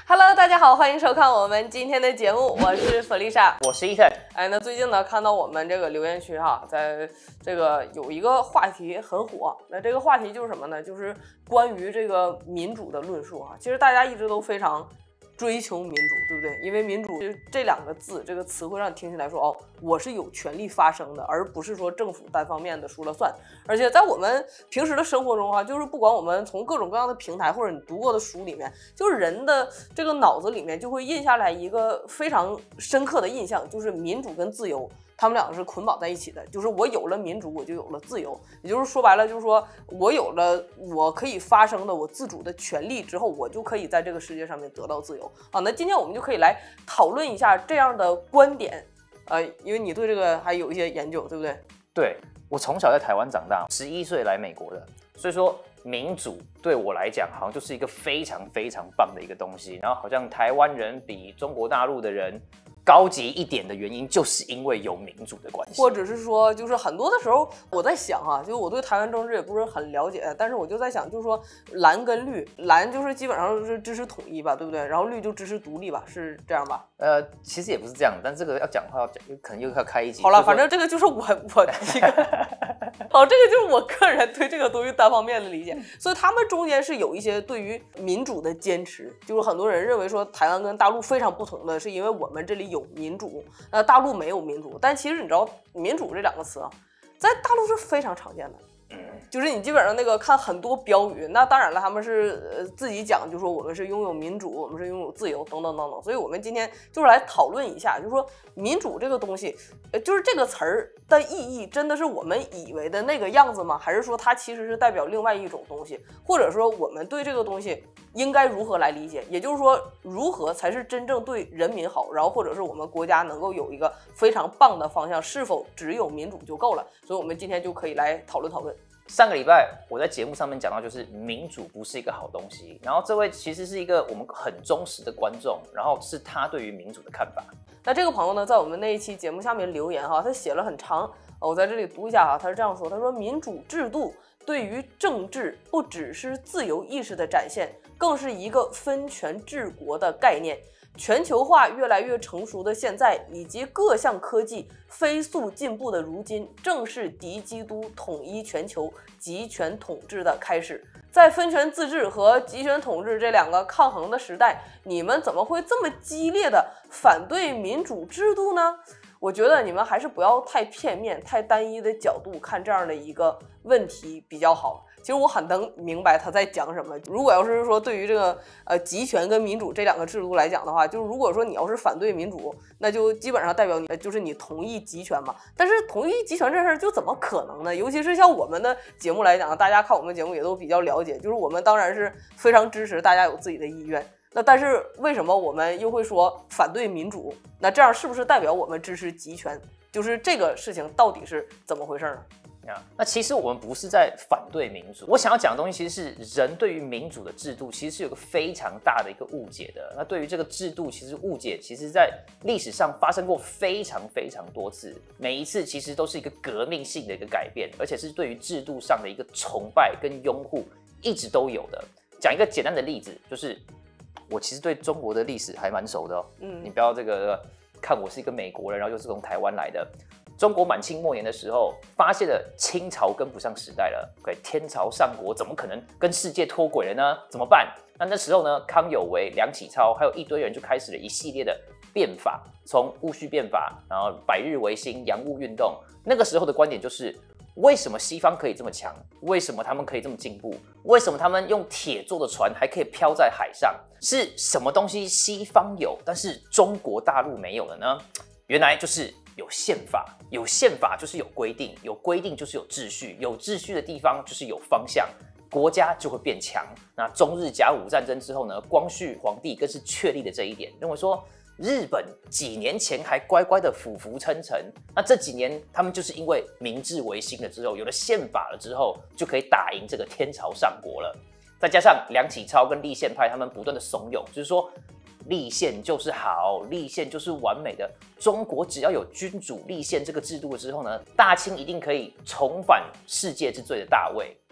Hello， 大家好，欢迎收看我们今天的节目，我是弗丽莎， 我是伊森。 那最近呢，看到我们这个留言区哈，在这个有一个话题很火，那这个话题就是什么呢？就是关于这个民主的论述哈。其实大家一直都非常追求民主，对不对？因为民主这两个字，这个词会让你听起来说，哦，我是有权利发声的，而不是说政府单方面的说了算。而且在我们平时的生活中啊，就是不管我们从各种各样的平台或者你读过的书里面，就是人的这个脑子里面就会印下来一个非常深刻的印象，就是民主跟自由他们两个是捆绑在一起的，就是我有了民主，我就有了自由，也就是说白了，就是说我有了我可以发声的我自主的权利之后，我就可以在这个世界上面得到自由。好，那今天我们就可以来讨论一下这样的观点，因为你对这个还有一些研究，对不对？ 对，我从小在台湾长大，11岁来美国的，所以说民主对我来讲，好像就是一个非常非常棒的一个东西。然后好像台湾人比中国大陆的人高级一点的原因，就是因为有民主的关系， 或者是说，就是很多的时候我在想啊，就是我对台湾政治也不是很了解，但是我就在想，就是说蓝跟绿，蓝就是基本上是支持统一吧，对不对？然后绿就支持独立吧，是这样吧？ 其实也不是这样，但这个要讲话可能又要开一集。 好了，反正这个就是我一个，好，这个就是我个人对这个东西单方面的理解，所以他们中间是有一些对于民主的坚持，就是很多人认为说台湾跟大陆非常不同的是因为我们这里有民主，大陆没有民主，但其实你知道民主这两个词啊，在大陆是非常常见的。就是你基本上那个看很多标语，那当然了，他们是自己讲，就说我们是拥有民主，我们是拥有自由，等等等等。所以我们今天就是来讨论一下，就是说民主这个东西，就是这个词儿的意义，真的是我们以为的那个样子吗？还是说它其实是代表另外一种东西？或者说我们对这个东西应该如何来理解？也就是说，如何才是真正对人民好？然后或者是我们国家能够有一个非常棒的方向？是否只有民主就够了？所以我们今天就可以来讨论讨论。 上个礼拜我在节目上面讲到，就是民主不是一个好东西。然后这位其实是一个我们很忠实的观众，然后是他对于民主的看法。 那这个朋友呢，在我们那一期节目下面留言哈，他写了很长，我在这里读一下哈，他是这样说，他说民主制度对于政治不只是自由意识的展现，更是一个分权治国的概念。全球化越来越成熟的现在，以及各项科技飞速进步的如今，正是敌基督统一全球集权统治的开始。在分权自治和集权统治这两个抗衡的时代，你们怎么会这么激烈的反对民主制度呢？我觉得你们还是不要太片面、太单一的角度看这样的一个问题比较好。其实我很能明白他在讲什么。如果要是说对于这个集权跟民主这两个制度来讲的话，就是如果说你要是反对民主，那就基本上代表你就是你同意集权嘛。但是同意集权这事儿就怎么可能呢？尤其是像我们的节目来讲，大家看我们节目也都比较了解，就是我们当然是非常支持大家有自己的意愿。那但是为什么我们又会说反对民主？那这样是不是代表我们支持集权？就是这个事情到底是怎么回事呢？ 那其实我们不是在反对民主，我想要讲的东西其实是人对于民主的制度其实是有个非常大的一个误解的。那对于这个制度，其实误解其实在历史上发生过非常非常多次，每一次其实都是一个革命性的一个改变，而且是对于制度上的一个崇拜跟拥护一直都有的。讲一个简单的例子，就是我其实对中国的历史还蛮熟的哦。你不要这个看我是一个美国人，然后又是从台湾来的。中国满清末年的时候，发现了清朝跟不上时代了，天朝上国怎么可能跟世界脱轨了呢？怎么办？那时候呢，康有为、梁启超还有一堆人就开始了一系列的变法，从戊戌变法，然后百日维新、洋务运动。那个时候的观点就是，为什么西方可以这么强？为什么他们可以这么进步？为什么他们用铁做的船还可以飘在海上？是什么东西西方有，但是中国大陆没有的呢？原来就是有宪法，有宪法就是有规定，有规定就是有秩序，有秩序的地方就是有方向，国家就会变强。那中日甲午战争之后呢，光绪皇帝更是确立了这一点，认为说日本几年前还乖乖的俯俯称臣，那这几年他们就是因为明治维新了之后，有了宪法了之后，就可以打赢这个天朝上国了。再加上梁启超跟立宪派他们不断的怂恿，就是说立宪就是好，立宪就是完美的。中国只要有君主立宪这个制度之后呢，大清一定可以重返世界之最的大位。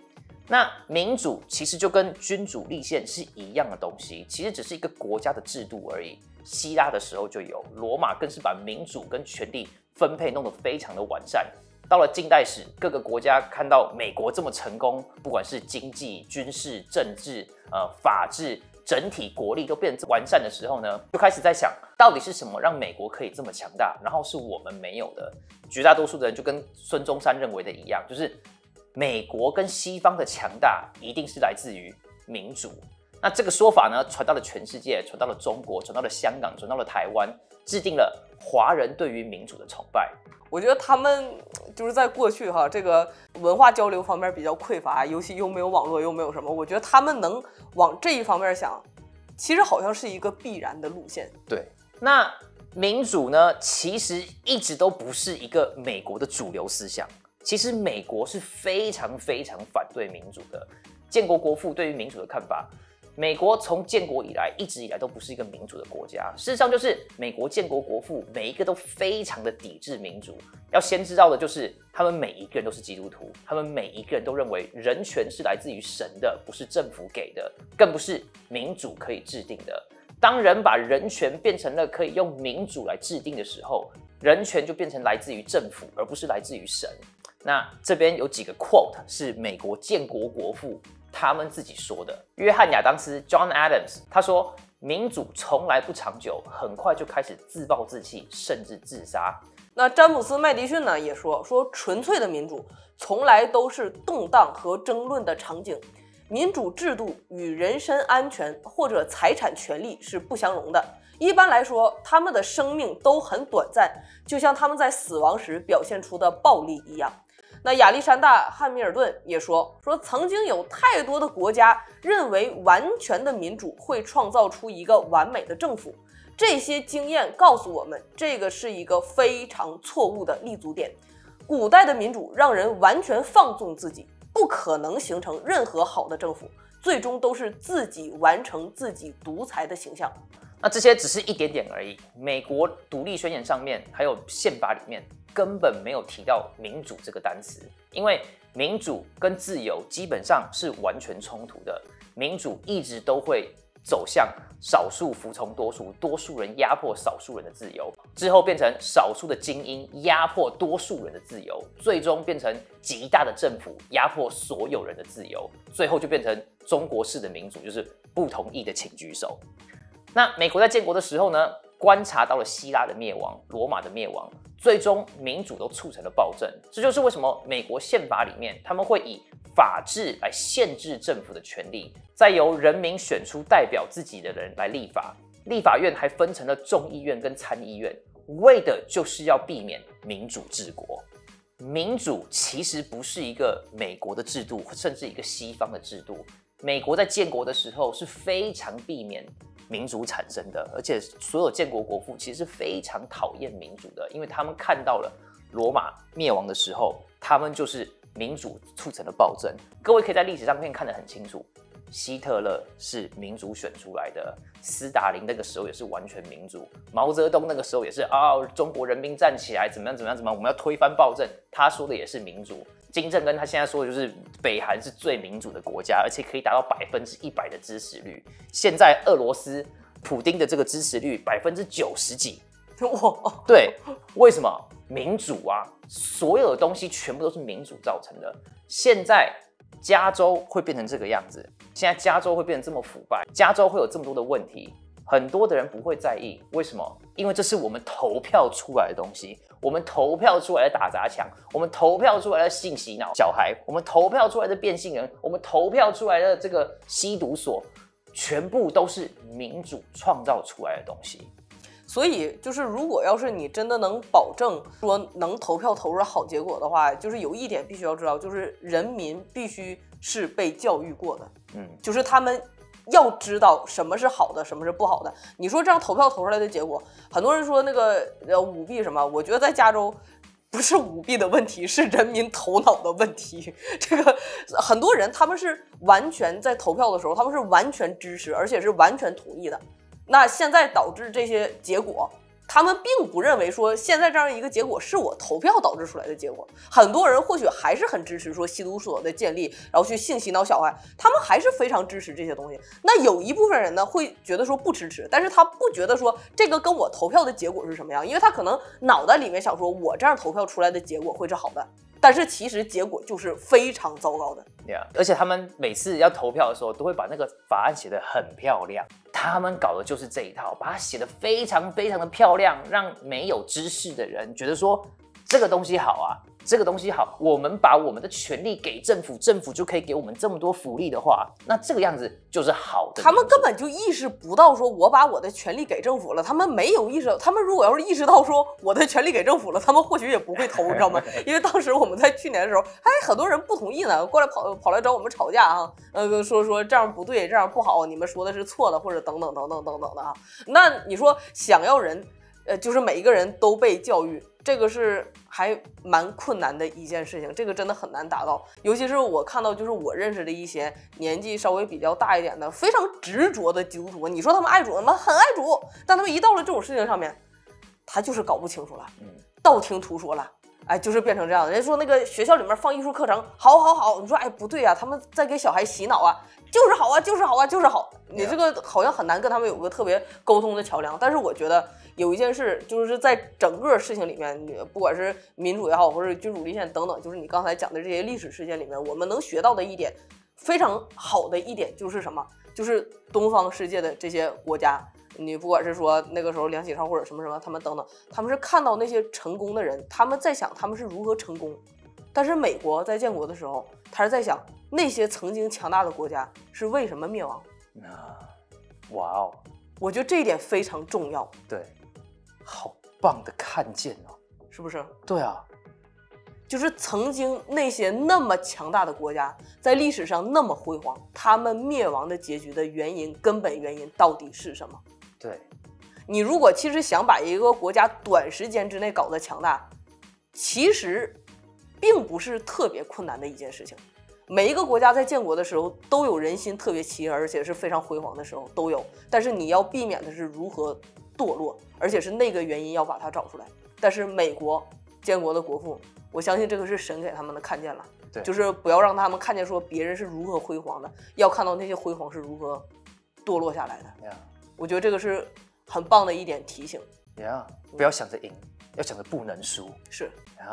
那民主其实就跟君主立宪是一样的东西，其实只是一个国家的制度而已。希腊的时候就有，罗马更是把民主跟权力分配弄得非常的完善。到了近代史，各个国家看到美国这么成功，不管是经济、军事、政治、法治，整体国力都变得完善的时候呢，就开始在想，到底是什么让美国可以这么强大，然后是我们没有的。绝大多数的人就跟孙中山认为的一样，就是美国跟西方的强大一定是来自于民主。那这个说法呢，传到了全世界，传到了中国，传到了香港，传到了台湾，制定了华人对于民主的崇拜。 我觉得他们就是在过去哈，这个文化交流方面比较匮乏，尤其又没有网络，又没有什么，我觉得他们能往这一方面想，其实好像是一个必然的路线。 对，那民主呢，其实一直都不是一个美国的主流思想。其实美国是非常非常反对民主的。建国国父对于民主的看法，美国从建国以来一直以来都不是一个民主的国家。事实上，就是美国建国国父每一个都非常的抵制民主。要先知道的就是，他们每一个人都是基督徒，他们每一个人都认为人权是来自于神的，不是政府给的，更不是民主可以制定的。当人把人权变成了可以用民主来制定的时候，人权就变成来自于政府，而不是来自于神。那这边有几个 quote 是美国建国国父他们自己说的。约翰亚当斯 John Adams 他说，民主从来不长久，很快就开始自暴自弃，甚至自杀。 那詹姆斯麦迪逊呢也说纯粹的民主从来都是动荡和争论的场景，民主制度与人身安全或者财产权利是不相容的。一般来说，他们的生命都很短暂，就像他们在死亡时表现出的暴力一样。那亚历山大·汉密尔顿也说曾经有太多的国家认为完全的民主会创造出一个完美的政府，这些经验告诉我们，这个是一个非常错误的立足点。古代的民主让人完全放纵自己，不可能形成任何好的政府，最终都是自己完成自己独裁的形象。 那这些只是一点点而已。美国独立宣言上面还有宪法里面根本没有提到民主这个单词，因为民主跟自由基本上是完全冲突的。民主一直都会走向少数服从多数，多数人压迫少数人的自由，之后变成少数的精英压迫多数人的自由，最终变成极大的政府压迫所有人的自由，最后就变成中国式的民主，就是不同意的请举手。那美国在建国的时候呢，观察到了希腊的灭亡、罗马的灭亡，最终民主都促成了暴政。这就是为什么美国宪法里面他们会以法治来限制政府的权利，再由人民选出代表自己的人来立法。立法院还分成了众议院跟参议院，为的就是要避免民主治国。民主其实不是一个美国的制度，甚至一个西方的制度。美国在建国的时候是非常避免民主产生的，而且所有建国国父其实是非常讨厌民主的，因为他们看到了罗马灭亡的时候，他们就是民主促成了暴政。各位可以在历史上面看得很清楚，希特勒是民主选出来的，斯大林那个时候也是完全民主，毛泽东那个时候也是中国人民站起来，怎么样，我们要推翻暴政，他说的也是民主。金正恩他现在说的就是北韩是最民主的国家，而且可以达到100%的支持率。现在俄罗斯普丁的这个支持率90%几， 哇， 对，为什么？民主啊，所有的东西全部都是民主造成的。现在加州会变成这个样子，现在加州会变成这么腐败，加州会有这么多的问题，很多的人不会在意，为什么？因为这是我们投票出来的东西，我们投票出来的打砸抢，我们投票出来的性洗脑小孩，我们投票出来的变性人，我们投票出来的这个吸毒所，全部都是民主创造出来的东西。 所以就是如果要是你真的能保证说能投票投出好结果的话，就是有一点必须要知道，就是人民必须是被教育过的，就是他们要知道什么是好的，什么是不好的。你说这样投票投出来的结果，很多人说那个舞弊什么，我觉得在加州不是舞弊的问题，是人民头脑的问题。这个很多人他们是完全在投票的时候，他们是完全支持，而且是完全同意的。那现在导致这些结果， 他们并不认为说现在这样一个结果是我投票导致出来的结果。很多人或许还是很支持说吸毒所的建立，然后去性洗脑小孩，他们还是非常支持这些东西。那有一部分人呢会觉得说不支持，但是他不觉得说这个跟我投票的结果是什么样，因为他可能脑袋里面想说我这样投票出来的结果会是好的，但是其实结果就是非常糟糕的。 而且他们每次要投票的时候，都会把那个法案写得很漂亮。他们搞的就是这一套，把它写得非常非常的漂亮，让没有知识的人觉得说这个东西好啊，这个东西好，我们把我们的权利给政府，政府就可以给我们这么多福利的话，那这个样子就是好的。 他们根本就意识不到说我把我的权利给政府了，他们没有意识到，他们如果要是意识到说我的权利给政府了，他们或许也不会投，你知道吗？因为当时我们在去年的时候，很多人不同意呢，过来跑来找我们吵架啊，说这样不对，这样不好，你们说的是错的，或者等等等等等等的啊。那你说想要人，就是每一个人都被教育，这个是还蛮困难的一件事情，这个真的很难达到。尤其是我看到，就是我认识的一些年纪稍微比较大一点的，非常执着的基督徒，你说他们爱主，他们很爱主，但他们一到了这种事情上面，他就是搞不清楚了，道听途说了。哎，就是变成这样的。人家说那个学校里面放艺术课程，好，你说哎不对啊，他们在给小孩洗脑啊，就是好啊，就是好啊，就是好。你这个好像很难跟他们有个特别沟通的桥梁。但是我觉得有一件事，就是在整个事情里面，不管是民主也好，或者君主立宪等等，就是你刚才讲的这些历史事件里面，我们能学到的一点非常好的一点就是什么？就是东方世界的这些国家。你不管是说那个时候梁启超或者什么他们等等，他们是看到那些成功的人，他们在想他们是如何成功。但是美国在建国的时候，他是在想那些曾经强大的国家是为什么灭亡。 哇哦， 我觉得这一点非常重要。 对，好棒的看见哦， 是不是？ 对啊， 就是曾经那些那么强大的国家，在历史上那么辉煌，他们灭亡的结局的原因，根本原因到底是什么？ 对， 你如果其实想把一个国家短时间之内搞得强大，其实并不是特别困难的一件事情。每一个国家在建国的时候都有人心特别齐，而且是非常辉煌的时候都有，但是你要避免的是如何堕落，而且是那个原因要把它找出来。但是美国建国的国父，我相信这个是神给他们的看见了，就是不要让他们看见说别人是如何辉煌的，要看到那些辉煌是如何堕落下来的。我觉得这个是很棒的一点提醒。 不要想着赢，要想着不能输。 是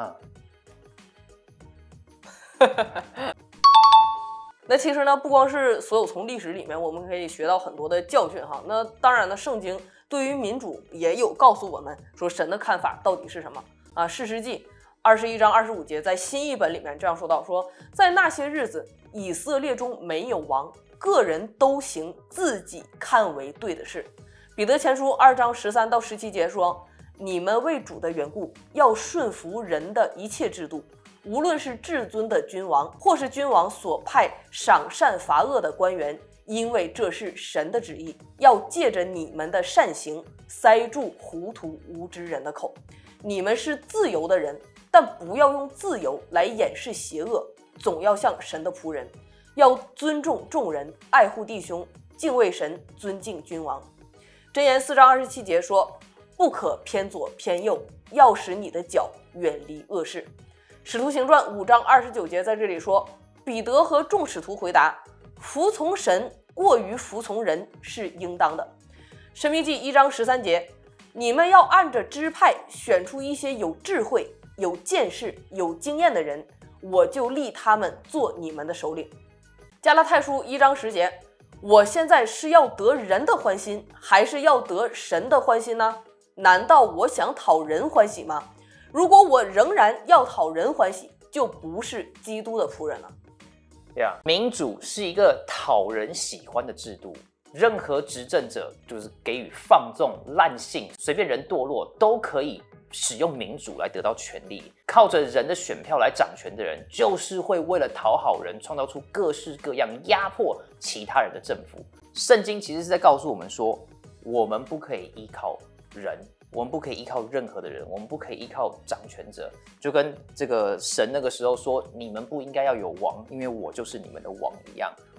那其实呢，不光是所有从历史里面我们可以学到很多的教训哈。那当然呢，圣经对于民主也有告诉我们说神的看法到底是什么啊。士师记21章25节在新译本里面这样说到，说在那些日子，以色列中没有王，个人都行自己看为对的事。彼得前书2章13到17节说，你们为主的缘故，要顺服人的一切制度，无论是至尊的君王，或是君王所派赏善罚恶的官员，因为这是神的旨意，要借着你们的善行塞住糊涂无知人的口。你们是自由的人，但不要用自由来掩饰邪恶，总要像神的仆人，要尊重众人，爱护弟兄，敬畏神，尊敬君王。箴言4章27节说，不可偏左偏右，要使你的脚远离恶事。使徒行传5章29节在这里说，彼得和众使徒回答，服从神过于服从人是应当的。申命记1章13节，你们要按着支派选出一些有智慧、有见识、有经验的人，我就立他们做你们的首领。加拉太书1章10节，我现在是要得人的欢心，还是要得神的欢心呢？难道我想讨人欢喜吗？如果我仍然要讨人欢喜，就不是基督的仆人了。 民主是一个讨人喜欢的制度，任何执政者就是给予放纵、滥性、随便人堕落，都可以使用民主来得到权力。靠着人的选票来掌权的人，就是会为了讨好人，创造出各式各样压迫其他人的政府。圣经其实是在告诉我们说，我们不可以依靠人，我们不可以依靠任何的人，我们不可以依靠掌权者。就跟这个神那个时候说，你们不应该要有王，因为我就是你们的王一样。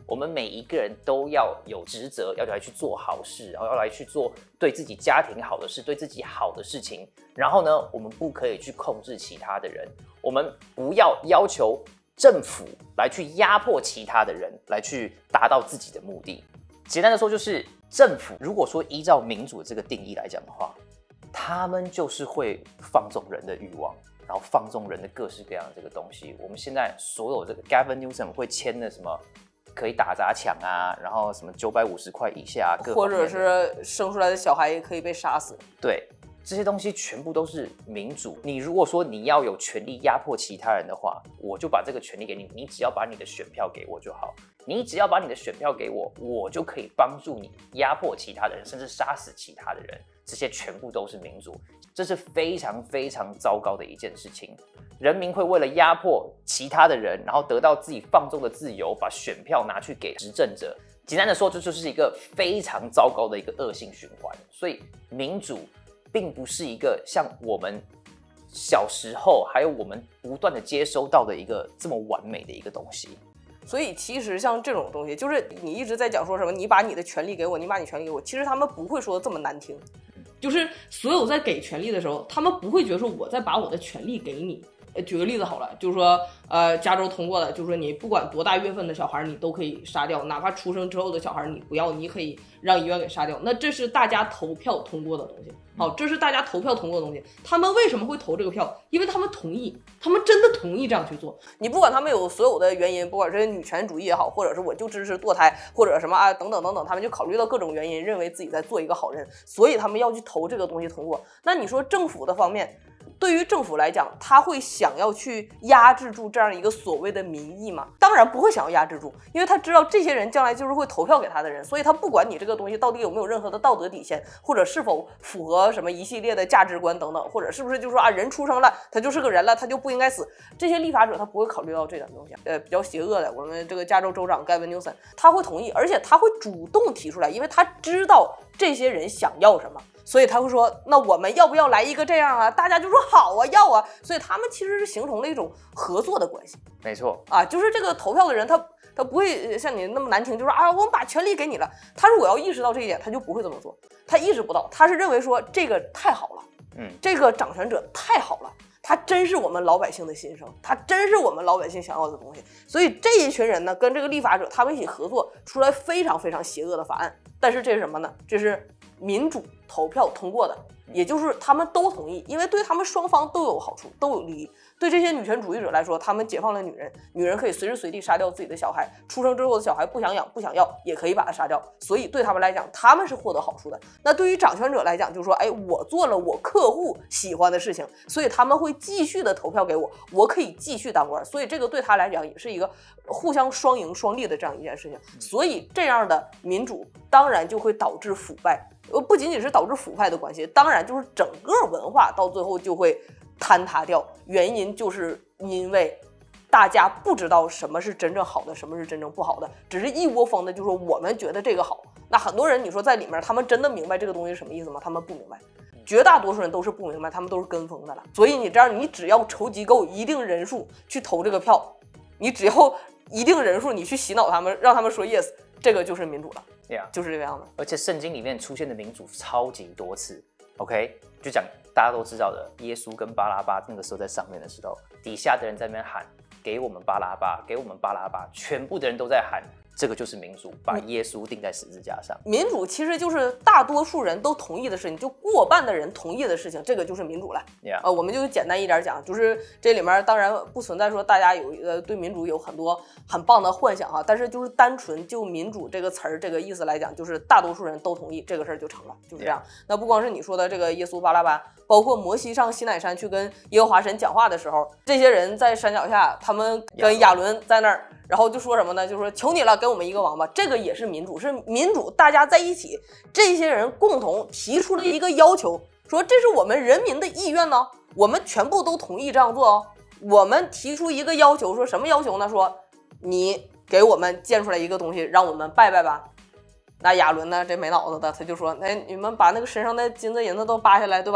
我们每一个人都要有职责，要来去做好事，然后要来去做对自己家庭好的事，对自己好的事情。然后呢，我们不可以去控制其他的人，我们不要要求政府来去压迫其他的人，来去达到自己的目的。简单的说，就是政府如果说依照民主这个定义来讲的话，他们就是会放纵人的欲望，然后放纵人的各式各样的这个东西。我们现在所有这个 Gavin Newsom 会签的什么可以打砸抢啊，然后什么950块以下， 或者是生出来的小孩也可以被杀死。 对，这些东西全部都是民主。你如果说你要有权利压迫其他人的话，我就把这个权利给你，你只要把你的选票给我就好。你只要把你的选票给我，我就可以帮助你压迫其他的人，甚至杀死其他的人。这些全部都是民主，这是非常非常糟糕的一件事情。人民会为了压迫其他的人，然后得到自己放纵的自由，把选票拿去给执政者。简单的说，这就是一个非常糟糕的一个恶性循环。所以民主并不是一个像我们小时候还有我们不断的接收到的一个这么完美的一个东西。 所以其实像这种东西，就是你一直在讲说什么你把你的权利给我，你把你权利给我，其实他们不会说的这么难听。就是所有在给权利的时候，他们不会觉得说我在把我的权利给你。举个例子好了，就是说加州通过的，就是说你不管多大月份的小孩你都可以杀掉，哪怕出生之后的小孩你不要，你可以让医院给杀掉。那这是大家投票通过的东西。好，这是大家投票通过的东西。他们为什么会投这个票？因为他们同意，他们真的同意这样去做。你不管他们有所有的原因，不管是女权主义也好，或者是我就支持堕胎，或者什么啊等等等等，他们就考虑到各种原因，认为自己在做一个好人，所以他们要去投这个东西通过。那你说政府的方面，对于政府来讲，他会想要去压制住这样一个所谓的民意吗？当然不会想要压制住，因为他知道这些人将来就是会投票给他的人，所以他不管你这个东西到底有没有任何的道德底线，或者是否符合什么一系列的价值观等等，或者是不是就说啊人出生了他就是个人了，他就不应该死，这些立法者他不会考虑到这点东西。比较邪恶的我们这个加州州长 Gavin Newsom 他会同意，而且他会主动提出来，因为他知道这些人想要什么。所以他会说，那我们要不要来一个这样啊？大家就说好啊，要啊。所以他们其实是形成了一种合作的关系。 没错啊，就是这个投票的人他不会像你那么难听，就说啊，我们把权利给你了。他如果要意识到这一点，他就不会这么做。他意识不到，他是认为说这个太好了，这个掌权者太好了，他真是我们老百姓的心声，他真是我们老百姓想要的东西。所以这一群人呢，跟这个立法者他们一起合作，出来非常非常邪恶的法案。但是这是什么呢？这是民主投票通过的，也就是他们都同意，因为对他们双方都有好处，都有利益。对这些女权主义者来说，他们解放了女人，女人可以随时随地杀掉自己的小孩，出生之后的小孩不想养不想要也可以把它杀掉，所以对他们来讲，他们是获得好处的。那对于掌权者来讲，就是说，哎，我做了我客户喜欢的事情，所以他们会继续的投票给我，我可以继续当官，所以这个对他来讲也是一个互相双赢双利的这样一件事情。所以这样的民主当然就会导致腐败。不仅仅是导致腐败的关系，当然就是整个文化到最后就会坍塌掉。原因就是因为大家不知道什么是真正好的，什么是真正不好的，只是一窝蜂的就说我们觉得这个好。那很多人你说在里面他们真的明白这个东西是什么意思吗？他们不明白，绝大多数人都是不明白，他们都是跟风的了。所以你这样，你只要筹集够一定人数去投这个票，你只要一定人数你去洗脑他们，让他们说 yes， 这个就是民主了。就是这个样子。 而且圣经里面出现的民主超级多次 ，OK， 就讲大家都知道的，耶稣跟巴拉巴那个时候在上面的时候，底下的人在那边喊给我们巴拉巴，给我们巴拉巴，全部的人都在喊，这个就是民主，把耶稣钉在十字架上。 民主其实就是大多数人都同意的事情，就过半的人同意的事情，这个就是民主了。我们就简单一点讲，就是这里面当然不存在说大家有对民主有很多很棒的幻想哈，但是就是单纯就民主这个词儿这个意思来讲，就是大多数人都同意这个事儿就成了，就是这样。那不光是你说的这个耶稣巴拉巴，包括摩西上西乃山去跟耶和华神讲话的时候，这些人在山脚下，他们跟亚伦在那儿。然后就说什么呢？就说求你了，给我们一个王吧。这个也是民主，是民主，大家在一起，这些人共同提出了一个要求，说这是我们人民的意愿呢，我们全部都同意这样做哦。我们提出一个要求，说什么要求呢？说你给我们建出来一个东西，让我们拜拜吧。那亚伦呢，这没脑子的，他就说，哎，你们把那个身上的金子银子都扒下来，对吧？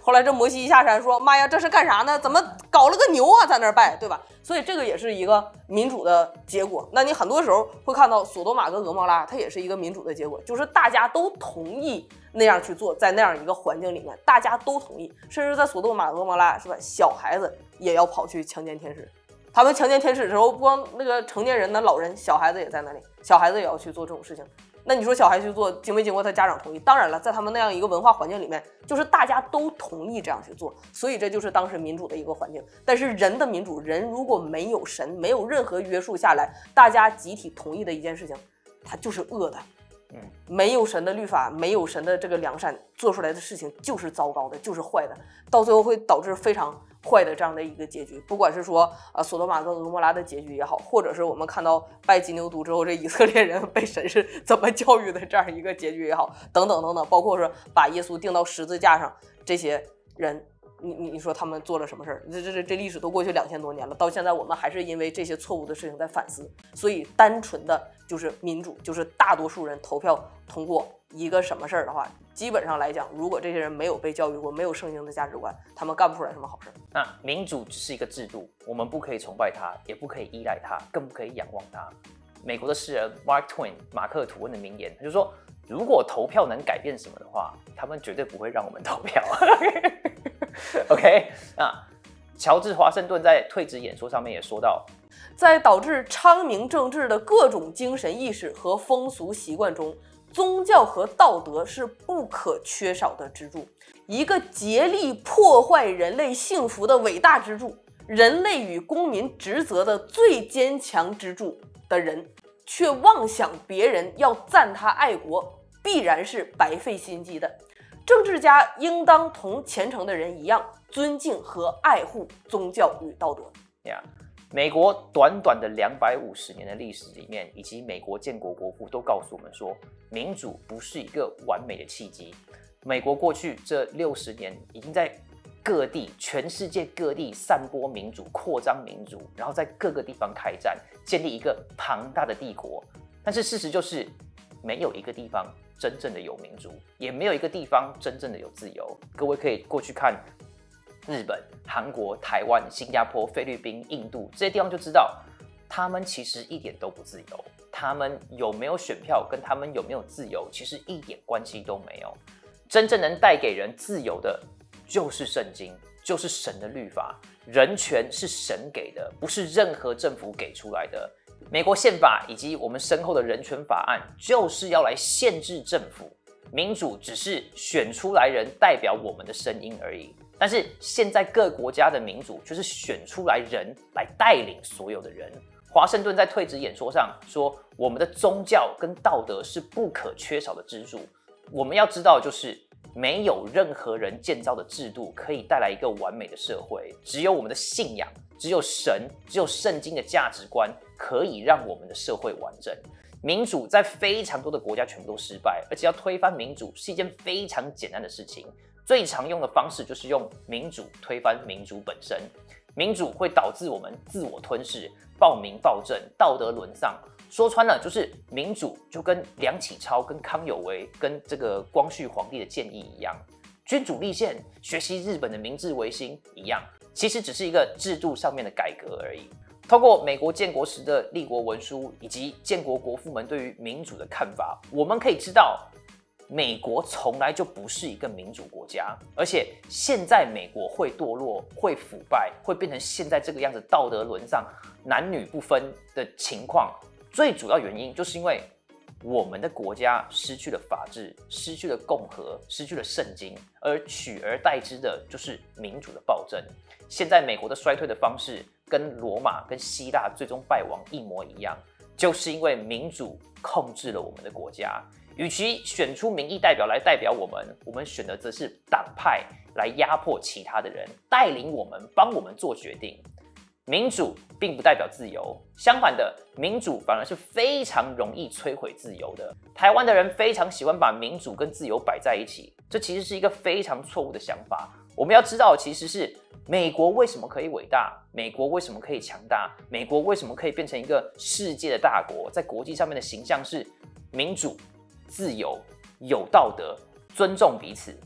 后来这摩西一下山说：“妈呀，这是干啥呢？怎么搞了个牛啊，在那儿拜，对吧？”所以这个也是一个民主的结果。那你很多时候会看到索多玛跟俄摩拉，它也是一个民主的结果，就是大家都同意那样去做，在那样一个环境里面，大家都同意，甚至在索多玛、俄摩拉，是吧？小孩子也要跑去强奸天使。他们强奸天使的时候，不光那个成年人的老人，小孩子也在那里，小孩子也要去做这种事情。那你说小孩去做，经没经过他家长同意？当然了，在他们那样一个文化环境里面，就是大家都同意这样去做，所以这就是当时民主的一个环境。但是人的民主，人如果没有神，没有任何约束下来，大家集体同意的一件事情，它就是恶的。没有神的律法，没有神的这个良善，做出来的事情就是糟糕的，就是坏的，到最后会导致非常坏的这样的一个结局。不管是说索多玛跟俄摩拉的结局也好，或者是我们看到拜金牛犊之后这以色列人被神是怎么教育的这样一个结局也好，等等等等，包括说把耶稣钉到十字架上，这些人你说他们做了什么事儿？这历史都过去2000多年了，到现在我们还是因为这些错误的事情在反思。所以单纯的就是民主，就是大多数人投票通过一个什么事儿的话，基本上来讲，如果这些人没有被教育过，没有圣经的价值观，他们干不出来什么好事。 那民主只是一个制度，我们不可以崇拜它，也不可以依赖它，更不可以仰望它。美国的诗人 Mark Twain 马克·吐温的名言，他就说，如果投票能改变什么的话，他们绝对不会让我们投票。OK， 那乔治·华盛顿在退职演说上面也说到， 在导致昌明政治的各种精神意识和风俗习惯中，宗教和道德是不可缺少的支柱，一个竭力破坏人类幸福的伟大支柱，人类与公民职责的最坚强支柱的人，却妄想别人要赞他爱国，必然是白费心机的。政治家应当同虔诚的人一样，尊敬和爱护宗教与道德。 美国短短的250年的历史里面，以及美国建国国父都告诉我们说，民主不是一个完美的契机。美国过去这60年已经在各地，全世界各地散播民主、扩张民主，然后在各个地方开战，建立一个庞大的帝国。但是事实就是，没有一个地方真正的有民主，也没有一个地方真正的有自由。各位可以过去看日本、韩国、台湾、新加坡、菲律宾、印度这些地方，就知道他们其实一点都不自由。他们有没有选票，跟他们有没有自由，其实一点关系都没有。真正能带给人自由的，就是圣经，就是神的律法。人权是神给的，不是任何政府给出来的。美国宪法以及我们身后的人权法案，就是要来限制政府。民主只是选出来人代表我们的声音而已。但是现在各国家的民主，就是选出来人来带领所有的人。华盛顿在退职演说上说，我们的宗教跟道德是不可缺少的支柱。我们要知道的就是，没有任何人建造的制度可以带来一个完美的社会，只有我们的信仰，只有神，只有圣经的价值观，可以让我们的社会完整。民主在非常多的国家全部都失败，而且要推翻民主是一件非常简单的事情。最常用的方式就是用民主推翻民主本身。民主会导致我们自我吞噬、暴民暴政、道德沦丧。说穿了，就是民主就跟梁启超、跟康有为、跟这个光绪皇帝的建议一样，君主立宪，学习日本的明治维新一样，其实只是一个制度上面的改革而已。透过美国建国时的立国文书以及建国国父们对于民主的看法，我们可以知道，美国从来就不是一个民主国家，而且现在美国会堕落、会腐败、会变成现在这个样子，道德沦丧、男女不分的情况，最主要原因就是因为我们的国家失去了法治，失去了共和，失去了圣经，而取而代之的就是民主的暴政。现在美国的衰退的方式跟罗马、跟希腊最终败亡一模一样，就是因为民主控制了我们的国家。与其选出民意代表来代表我们选的则是党派来压迫其他的人，带领我们，帮我们做决定。民主并不代表自由，相反的，民主反而是非常容易摧毁自由的。台湾的人非常喜欢把民主跟自由摆在一起，这其实是一个非常错误的想法。我们要知道，其实是美国为什么可以伟大，美国为什么可以强大，美国为什么可以变成一个世界的大国，在国际上面的形象是民主、自由、有道德、尊重彼此。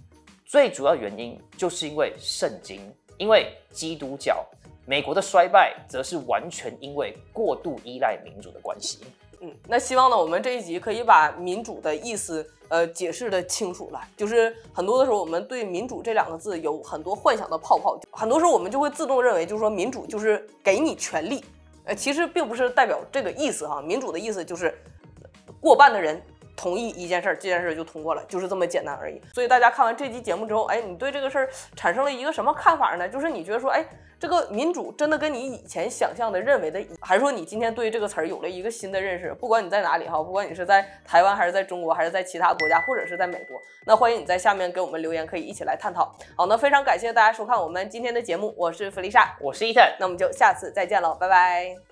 最主要原因就是因为圣经，因为基督教。美国的衰败则是完全因为过度依赖民主的关系。 那希望呢，我们这一集可以把民主的意思解释的清楚了。就是很多的时候，我们对民主这两个字有很多幻想的泡泡，很多时候我们就会自动认为，就是说民主就是给你权利，其实并不是代表这个意思哈。民主的意思就是过半的人同意一件事儿，这件事儿就通过了，就是这么简单而已。所以大家看完这期节目之后，你对这个事儿产生了一个什么看法呢？就是你觉得说，这个民主真的跟你以前想象的认为的，还是说你今天对这个词儿有了一个新的认识？不管你在哪里哈，不管你是在台湾还是在中国，还是在其他国家，或者是在美国，那欢迎你在下面给我们留言，可以一起来探讨。好，那非常感谢大家收看我们今天的节目，我是弗丽莎， 我是伊藤， 那我们就下次再见了，拜拜。